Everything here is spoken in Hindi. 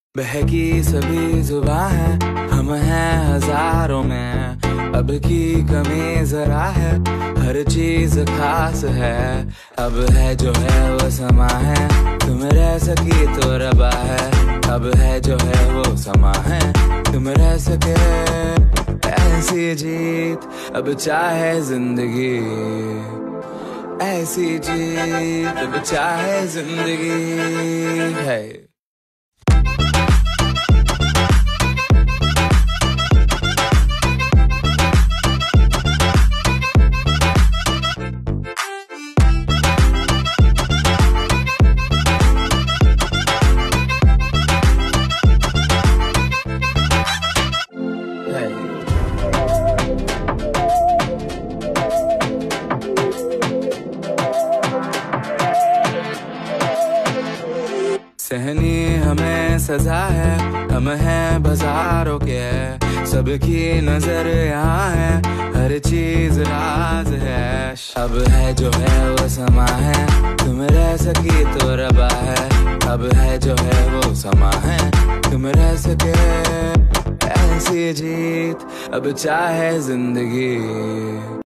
बहकी सभी जुबां है, हम हैं हजारों में। अब की कमी जरा है, हर चीज खास है। अब है जो है वो समा है, तुम रह सकी तो रबा है। अब है जो है वो समा है, तुम रह सके ऐसी जीत। अब चाहे जिंदगी ऐसी जीत, अब चाहे जिंदगी है। सहनी हमें सजा है, हम हैं बाजारों के। सबकी नजर यहाँ है, हर चीज राज है। अब है जो है वो समा है, तुम रह सकी तो रबा है। अब है जो है वो समा है, तुम रह सके ऐसी जीत। अब चाहे जिंदगी